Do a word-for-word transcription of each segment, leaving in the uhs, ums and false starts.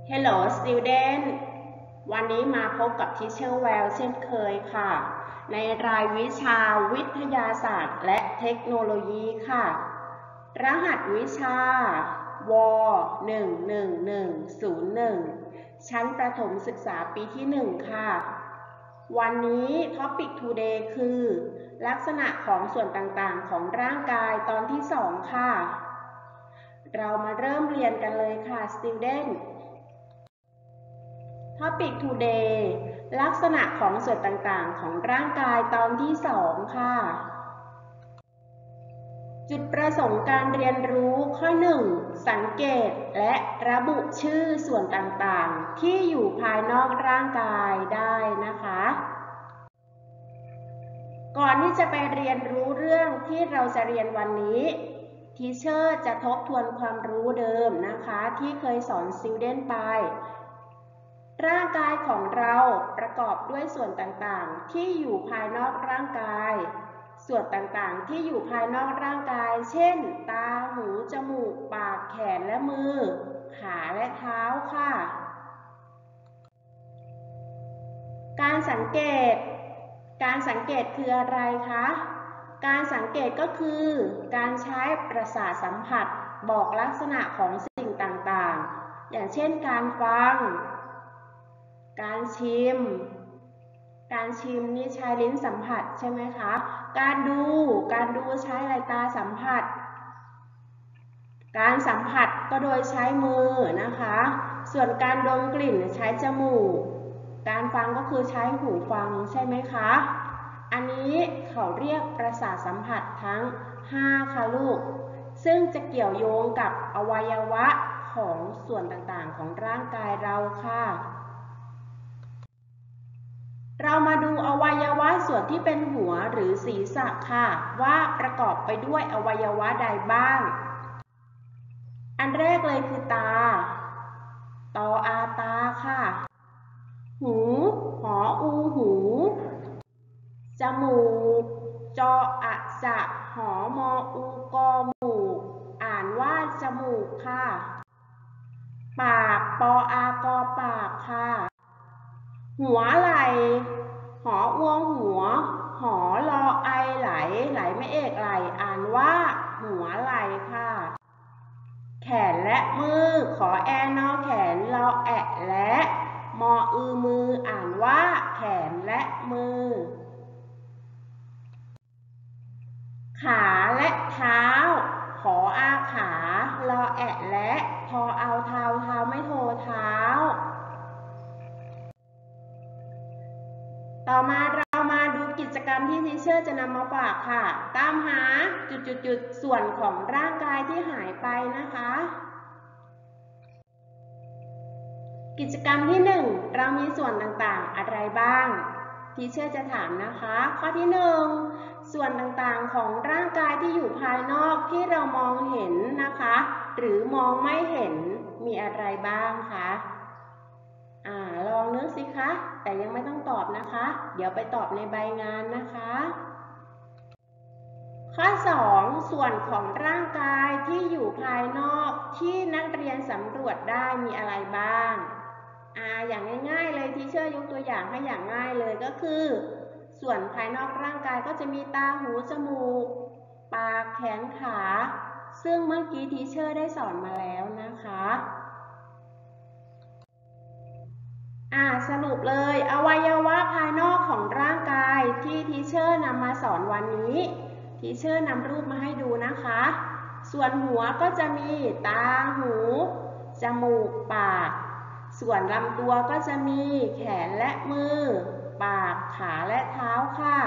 Hello student วันนี้มาพบกับ Teacher Well เช่นเคยค่ะในรายวิชาวิทยาศาสตร์และเทคโนโลยีค่ะรหัสวิชา ว หนึ่ง หนึ่ง หนึ่ง ศูนย์ หนึ่ง ชั้นประถมศึกษาปีที่ หนึ่ง ค่ะวันนี้ Topic Today คือลักษณะของส่วนต่างๆของร่างกายตอนที่ สอง ค่ะเรามาเริ่มเรียนกันเลยค่ะ Student Topic Today ลักษณะของส่วนต่างๆของร่างกายตอนที่ สอง ค่ะจุดประสงค์การเรียนรู้ข้อ หนึ่ง สังเกตและระบุชื่อส่วนต่างๆที่อยู่ภายนอกร่างกายได้นะคะก่อนที่จะไปเรียนรู้เรื่องที่เราจะเรียนวันนี้ทีเชอร์จะทบทวนความรู้เดิมนะคะที่เคยสอน Student ไปร่างกายของเราประกอบด้วยส่วนต่างๆที่อยู่ภายนอกร่างกายส่วนต่างๆที่อยู่ภายนอกร่างกายเช่นตาหูจมูกปากแขนและมือขาและเท้าค่ะการสังเกตการสังเกตคืออะไรคะการสังเกตก็คือการใช้ประสาทสัมผัสบอกลักษณะของสิ่งต่างๆอย่างเช่นการฟังการชิมการชิมนี่ใช้ลิ้นสัมผัสใช่ไหมคะการดูการดูใช้อะไรตาสัมผัสการสัมผัสก็โดยใช้มือนะคะส่วนการดมกลิ่นใช้จมูกการฟังก็คือใช้หูฟังใช่ไหมคะอันนี้เขาเรียกประสาทสัมผัสทั้งห้าค่ะลูกซึ่งจะเกี่ยวโยงกับอวัยวะของส่วนต่างๆของร่างกายเราค่ะเรามาดูอวัยวะส่วนที่เป็นหัวหรือศีรษะค่ะว่าประกอบไปด้วยอวัยวะใดบ้างอันแรกเลยคือตาตออาตาค่ะหูหออูหูจมูกจออะจะหอมออูกอมูกอ่านว่าจมูกค่ะปากปออากอปากค่ะหัวไหล่หออวงหัวหอรอไอไหลไหลไม่เอกไหลอ่านว่าหัวไหล่ค่ะแขนและมือขอแอนอแขนรอแอะและมออือมืออ่านว่าแขนและมือขาและเท้าขออาขารอแอะและทอเอาเท้าเท้าไม่โทเท้าต่อมาเรามาดูกิจกรรมที่ทีเชอร์จะนำมาฝากค่ะตามหาจุดๆส่วนของร่างกายที่หายไปนะคะกิจกรรมที่หนึ่งเรามีส่วนต่างๆอะไรบ้างทีเชอร์จะถามนะคะข้อที่หนึ่งส่วนต่างๆของร่างกายที่อยู่ภายนอกที่เรามองเห็นนะคะหรือมองไม่เห็นมีอะไรบ้างคะอ่าลองนึกสิคะแต่ยังไม่ต้องตอบนะคะเดี๋ยวไปตอบในใบงานนะคะข้อสองส่วนของร่างกายที่อยู่ภายนอกที่นักเรียนสำรวจได้มีอะไรบ้างอ่าอย่างง่ายๆเลยทีเชอร์ยกตัวอย่างให้อย่างง่ายเลยก็คือส่วนภายนอกร่างกายก็จะมีตาหูจมูกปากแขนขาซึ่งเมื่อกี้ทีเชอร์ได้สอนมาแล้วนะคะอ่าสรุปเลยอวัยวะภายนอกของร่างกายที่ทีเชอร์นำมาสอนวันนี้ทีเชอร์นำรูปมาให้ดูนะคะส่วนหัวก็จะมีตาหูจมูกปากส่วนลำตัวก็จะมีแขนและมือปากขาและเท้าค่ะ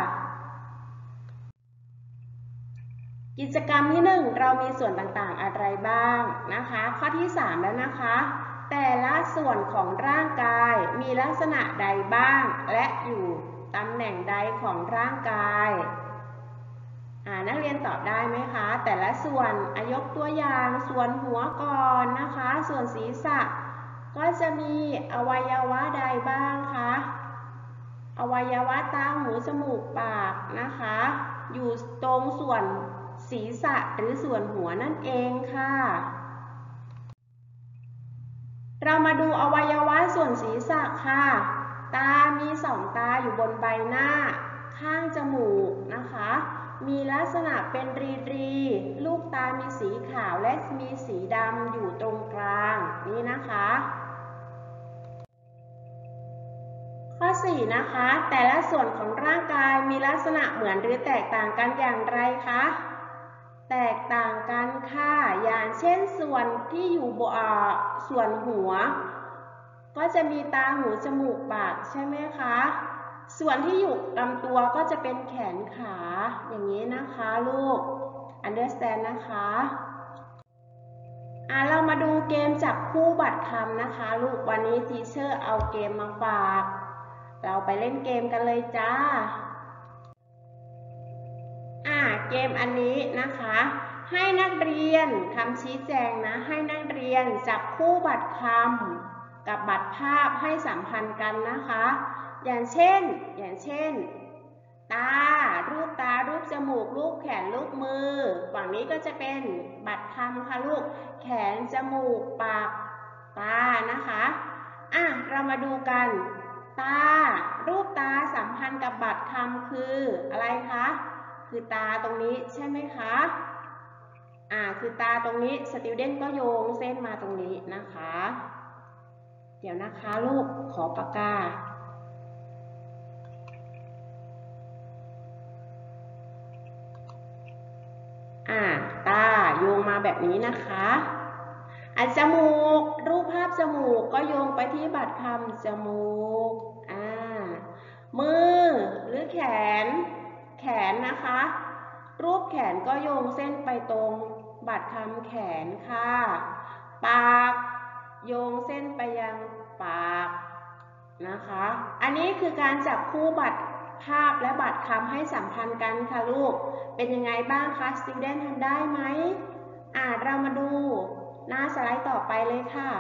กิจกรรมที่หนึ่งเรามีส่วนต่างๆอะไรบ้างนะคะข้อที่สามแล้วนะคะแต่ละส่วนของร่างกายมีลักษณะใดบ้างและอยู่ตำแหน่งใดของร่างกายนักเรียนตอบได้ไหมคะแต่ละส่วนยกตัวอย่างส่วนหัวก่อนนะคะส่วนศีรษะก็จะมีอวัยวะใดบ้างคะอวัยวะตาหูจมูกปากนะคะอยู่ตรงส่วนศีรษะหรือส่วนหัวนั่นเองค่ะเรามาดูอวัยวะส่วนศีรษะค่ะตามีสองตาอยู่บนใบหน้าข้างจมูกนะคะมีลักษณะเป็นรีรีลูกตามีสีขาวและมีสีดำอยู่ตรงกลางนี่นะคะข้อสี่นะคะแต่ละส่วนของร่างกายมีลักษณะเหมือนหรือแตกต่างกันอย่างไรคะแตกต่างกันค่ะอย่างเช่นส่วนที่อยู่บนส่วนหัวก็จะมีตาหูจมูกปากใช่ไหมคะส่วนที่อยู่ลำตัวก็จะเป็นแขนขาอย่างนี้นะคะลูก understand นะคะอ่ะเรามาดูเกมจับคู่บัตรคำนะคะลูกวันนี้ทีเชอร์เอาเกมมาฝากเราไปเล่นเกมกันเลยจ้าอ่ะเกมอันนี้นะคะให้นักเรียนคำชี้แจงนะให้นักเรียนจับคู่บัตรคำกับบัตรภาพให้สัมพันธ์กันนะคะอย่างเช่นอย่างเช่นตารูปตารูปจมูกรูปแขนรูปมือฝั่งนี้ก็จะเป็นบัตรคำค่ะลูกแขนจมูกปากตานะคะอ่ะเรามาดูกันตารูปตาสัมพันธ์กับบัตรคำคืออะไรคะคือตาตรงนี้ใช่ไหมคะอ่าคือตาตรงนี้สติวเดนก็โยงเส้นมาตรงนี้นะคะเดี๋ยวนะคะลูกขอปากกาอ่าตาโยงมาแบบนี้นะคะอ่ะจมูกรูปภาพจมูกก็โยงไปที่บัตรคำจมูกอ่ามือหรือแขนแขนนะคะรูปแขนก็โยงเส้นไปตรงบัตรคำแขนค่ะปากโยงเส้นไปยังปากนะคะอันนี้คือการจับคู่บัตรภาพและบัตรคำให้สัมพันธ์กันค่ะลูกเป็นยังไงบ้างคะ student ทำได้ไหมอ่าเรามาดูหน้าสไลด์ต่อไปเลยค่ะ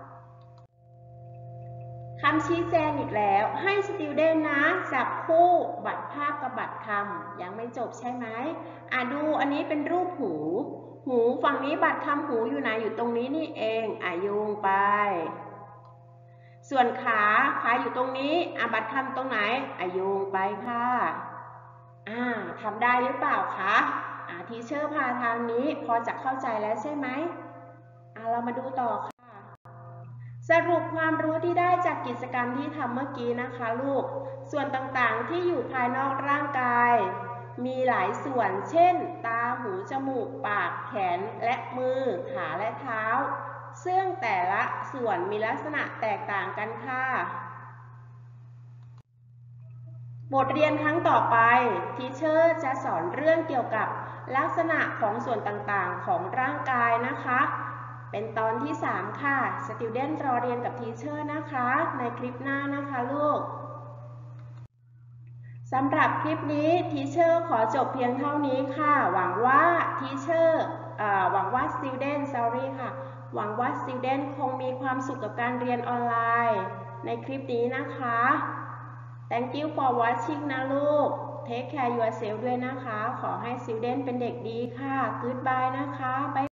คำชี้แจงอีกแล้วให้ student นะจับคู่บัตรภาพกับบัตรคำยังไม่จบใช่ไหมอ่าดูอันนี้เป็นรูปหูหูฝั่งนี้บัตรคำหูอยู่ไหนอยู่ตรงนี้นี่เองอ่ะโยงไปส่วนขาขาอยู่ตรงนี้อ่ะบัตรคำตรงไหนอ่ะโยงไปค่ะอ่าทำได้หรือเปล่าคะอ่าทีเชอร์พาทางนี้พอจะเข้าใจแล้วใช่ไหมอ่าเรามาดูต่อค่ะสรุปความรู้ที่ได้จากกิจกรรมที่ทำเมื่อกี้นะคะลูกส่วนต่างๆที่อยู่ภายนอกร่างกายมีหลายส่วนเช่นตาหูจมูกปากแขนและมือขาและเท้าซึ่งแต่ละส่วนมีลักษณะแตกต่างกันค่ะบทเรียนครั้งต่อไปทีเชอร์จะสอนเรื่องเกี่ยวกับลักษณะของส่วนต่างๆของร่างกายนะคะเป็นตอนที่สามค่ะสติวเดนรอเรียนกับทีเชอร์นะคะในคลิปหน้านะคะลูกสำหรับคลิปนี้ทีเชอร์ขอจบเพียงเท่านี้ค่ะหวังว่าทีเชอร์หวังว่า student sorry ค่ะหวังว่า student คงมีความสุขกับการเรียนออนไลน์ในคลิปนี้นะคะ Thank you for watching นะลูก Take care yourself ด้วยนะคะขอให้ student เป็นเด็กดีค่ะ Goodbye นะคะ